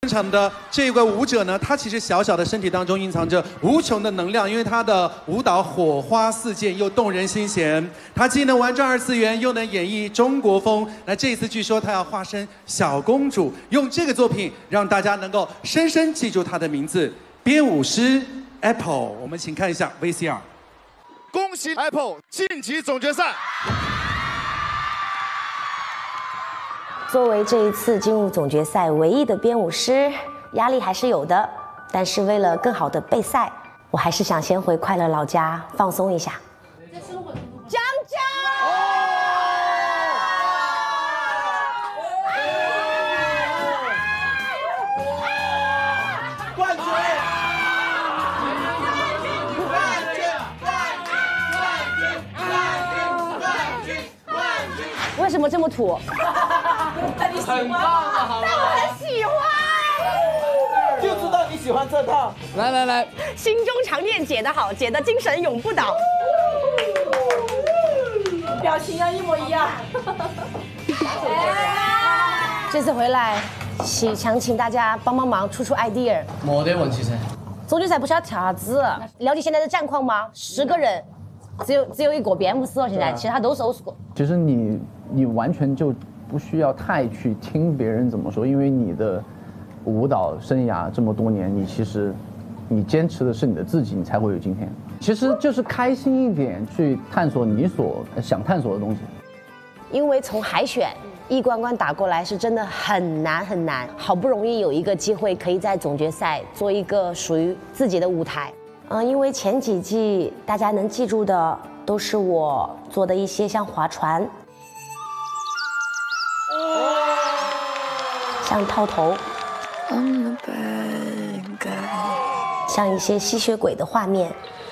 场的这个舞者呢，他其实小小的身体当中蕴藏着无穷的能量，因为他的舞蹈火花四溅又动人心弦。他既能玩转二次元，又能演绎中国风。那这一次据说他要化身小公主，用这个作品让大家能够深深记住他的名字——编舞师 Apple。我们请看一下 VCR。 恭喜 Apple 晋级总决赛。 作为这一次进入总决赛唯一的编舞师，压力还是有的。但是为了更好的备赛，我还是想先回快乐老家放松一下。江江， 冠军！ 为什么这么土？ 很棒啊，好吗？ 但我很喜欢， 就知道你喜欢这套。来来来， 心中常念姐的好，姐的精神永不倒。表情啊，一模一样。这次回来，想请大家帮帮忙，出 idea。 冇得问题噻。 总决赛不是要跳啥子？了解现在的战况吗？10个人，只有一个编舞师了，现在其他都是old school。 其实你完全就不需要太去听别人怎么说，因为你的舞蹈生涯这么多年，你坚持的是你的自己，你才会有今天。其实就是开心一点，去探索你所想探索的东西。 因为从海选一关关打过来是真的很难很难，好不容易有一个机会可以在总决赛做一个属于自己的舞台。因为前几季大家能记住的都是我做的一些像划船。像套头，像一些吸血鬼的画面。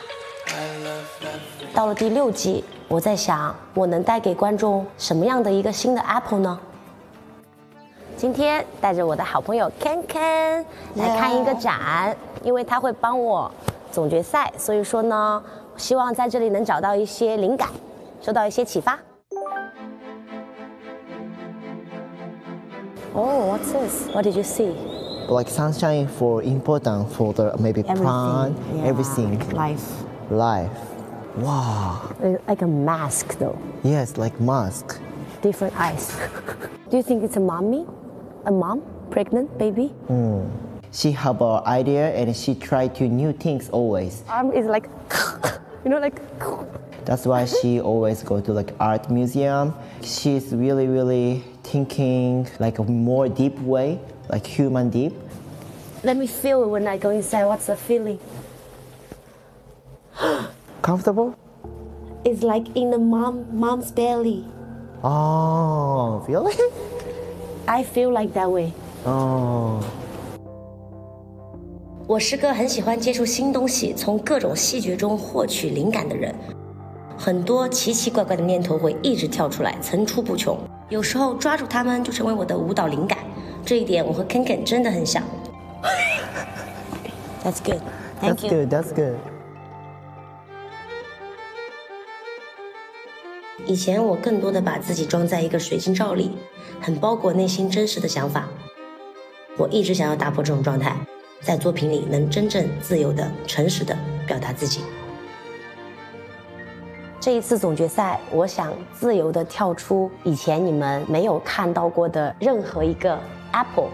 到了第6季，我在想，我能带给观众什么样的一个新的 Apple 呢？今天带着我的好朋友 Ken 来看一个展，因为他会帮我总决赛，所以说呢，希望在这里能找到一些灵感，受到一些启发。Oh, what's this? What did you see? Like sunshine for important for the maybe plant, everything. Life. Wow. Like a mask though. Yes, like mask. Different eyes. Do you think it's a mommy? A mom? Pregnant baby? She have an idea and she try to new things always. Arm is like, like. That's why she always go to like art museum. She's really thinking like a more deep way, like human deep. Let me feel it when I go inside. What's the feeling? Comfortable? It's like in the mom's belly. Oh, really? I feel like that way. Oh. 我是个很喜欢接触新东西，从各种细节中获取灵感的人。很多奇奇怪怪的念头会一直跳出来，层出不穷。有时候抓住它们就成为我的舞蹈灵感。这一点我和 Ken 真的很像。That's good. Thank you. That's good. 以前我更多的把自己装在一个水晶罩里，很包裹内心真实的想法。我一直想要打破这种状态，在作品里能真正自由的、诚实的表达自己。这一次总决赛，我想自由的跳出以前你们没有看到过的任何一个 Apple。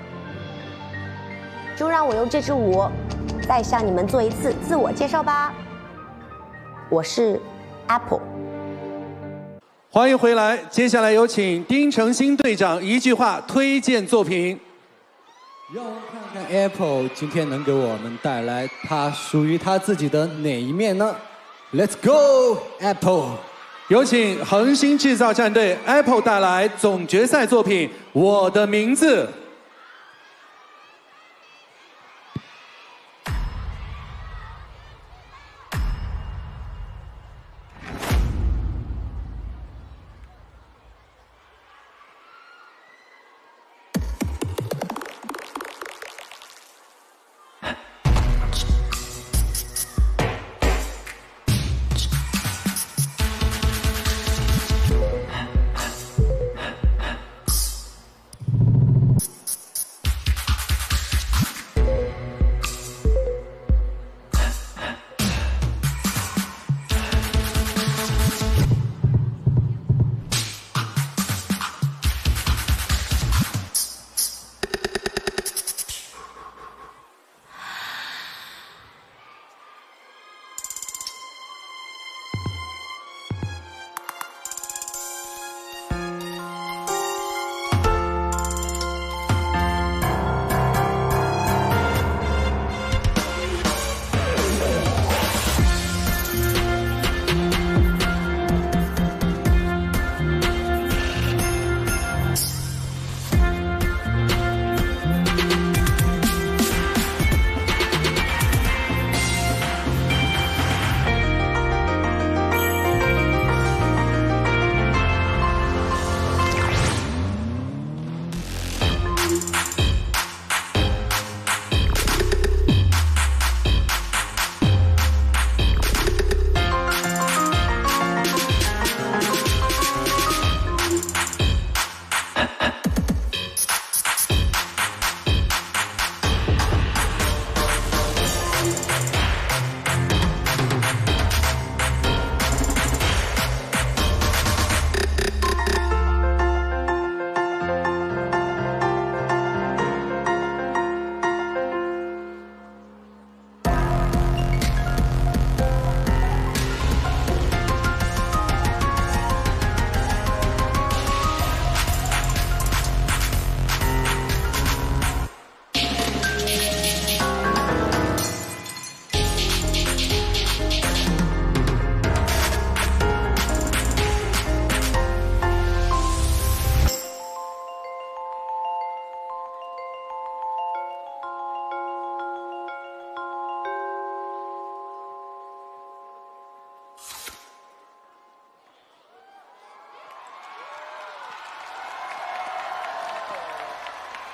就让我用这支舞再向你们做一次自我介绍吧。我是 Apple。 欢迎回来，接下来有请丁程鑫队长一句话推荐作品。 让我们看看 Apple 今天能给我们带来他属于他自己的哪一面呢？ Let's go Apple！ 有请恒星制造战队 Apple 带来总决赛作品《我的名字》。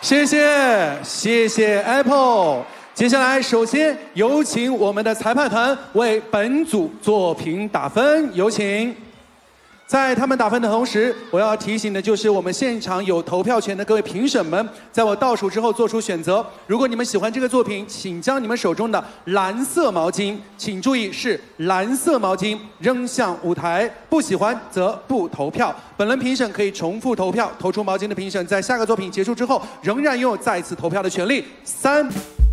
谢谢 Apple。接下来，首先有请我们的裁判团为本组作品打分，有请。在他们打分的同时，我要提醒的就是我们现场有投票权的各位评审们，在我倒数之后做出选择。如果你们喜欢这个作品，请将你们手中的蓝色毛巾，请注意是蓝色毛巾扔向舞台。不喜欢则不投票。本轮评审可以重复投票，投出毛巾的评审在下个作品结束之后，仍然拥有再次投票的权利。3。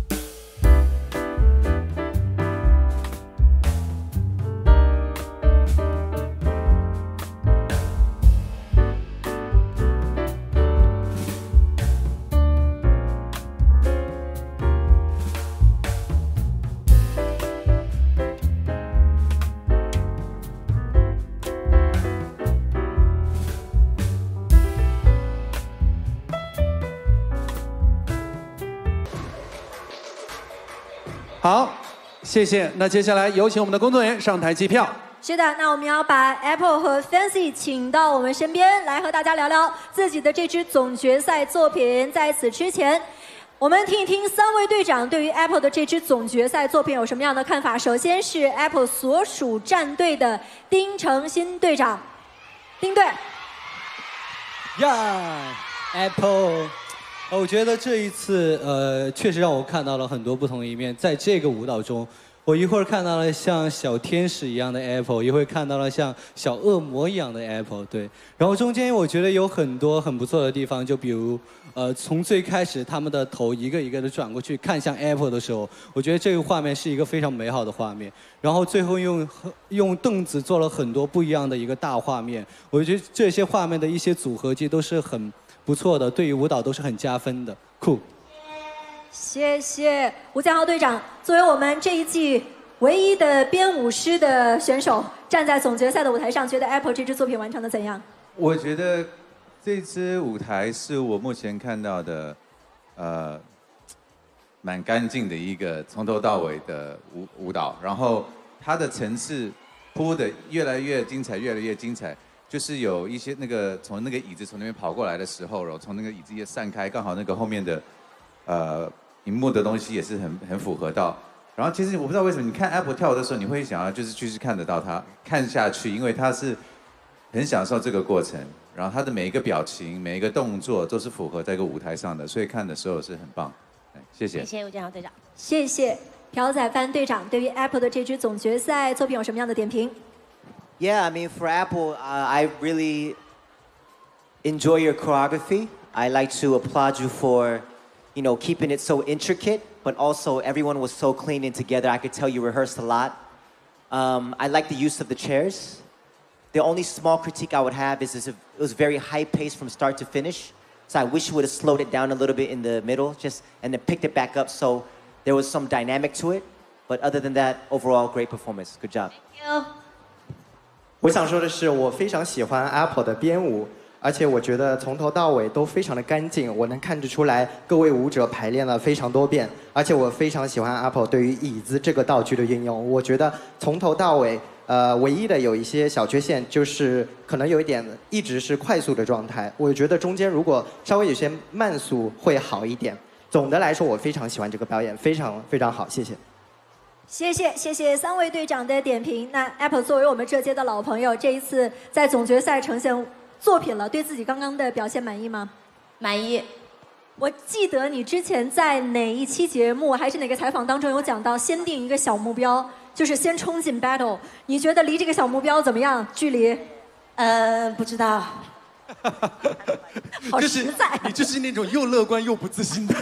好，谢谢。那接下来有请我们的工作人员上台计票。 是的，那我们要把 Apple 和 Fancy 请到我们身边来和大家聊聊自己的这支总决赛作品。在此之前，我们听一听3位队长对于 Apple 的这支总决赛作品有什么样的看法。首先是 Apple 所属战队的丁程鑫队长，丁队。 Apple。我觉得这一次，确实让我看到了很多不同的一面。在这个舞蹈中，我一会儿看到了像小天使一样的 Apple， 一会儿看到了像小恶魔一样的 Apple， 对。然后中间我觉得有很多很不错的地方，就比如，从最开始他们的头一个一个的转过去看向 Apple 的时候，我觉得这个画面是一个非常美好的画面。然后最后用凳子做了很多不一样的一个大画面，我觉得这些画面的一些组合技都是很不错的，对于舞蹈都是很加分的，酷。 谢谢吴建豪队长，作为我们这一季唯一的编舞师的选手，站在总决赛的舞台上，觉得 Apple 这支作品完成的怎样？ 我觉得这支舞台是我目前看到的，蛮干净的一个从头到尾的舞蹈，然后它的层次铺的越来越精彩，越来越精彩。就是有一些那个从那个椅子从那边跑过来的时候，然后从那个椅子也散开，刚好那个后面的荧幕的东西也是很符合到。然后其实我不知道为什么，你看 Apple 跳舞的时候，你会想要就是继续看得到他看下去，因为他是很享受这个过程，然后他的每一个表情、每一个动作都是符合在一个舞台上的，所以看的时候是很棒。谢谢。 谢谢吴建豪队长。 谢谢朴宰范队长对于 Apple 的这支总决赛作品有什么样的点评？ Yeah, I mean, for Apple, I really enjoy your choreography. I like to applaud you for, keeping it so intricate, but also everyone was so clean and together. I could tell you rehearsed a lot. I like the use of the chairs. The only small critique I would have is it was very high paced from start to finish. So I wish you would have slowed it down a little bit in the middle, and then picked it back up so there was some dynamic to it. But other than that, overall, great performance. Good job. Thank you. 我想说的是，我非常喜欢 Apple 的编舞，而且我觉得从头到尾都非常的干净，我能看得出来各位舞者排练了非常多遍，而且我非常喜欢 Apple 对于椅子这个道具的运用。我觉得从头到尾，唯一的有一些小缺陷就是可能有一点一直是快速的状态，我觉得中间如果稍微有些慢速会好一点。总的来说，我非常喜欢这个表演，非常非常好，谢谢。 谢谢3位队长的点评。那 Apple 作为我们这届的老朋友，这一次在总决赛呈现作品了，对自己刚刚的表现满意吗？ 满意。 我记得你之前在哪一期节目还是哪个采访当中有讲到，先定一个小目标，就是先冲进 battle。你觉得离这个小目标怎么样？距离？ 不知道。 好实在。 你就是那种又乐观又不自信的。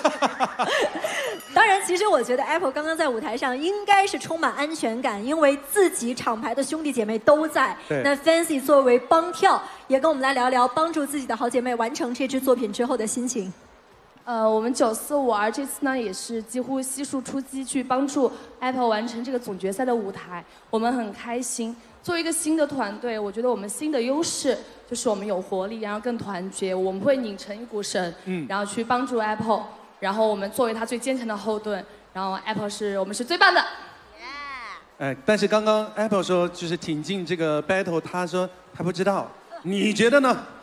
当然，其实我觉得 Apple 刚刚在舞台上应该是充满安全感，因为自己厂牌的兄弟姐妹都在。那 Fancy 作为帮跳，也跟我们来聊聊帮助自己的好姐妹完成这支作品之后的心情。 我们945R这次呢也是几乎悉数出击去帮助 Apple 完成这个总决赛的舞台，我们很开心。作为一个新的团队，我觉得我们新的优势就是我们有活力，然后更团结，我们会拧成一股绳，然后去帮助 Apple。 然后我们作为他最坚强的后盾，然后 Apple 我们是最棒的。 但是刚刚 Apple 说就是挺进这个 battle， 他说他不知道，你觉得呢？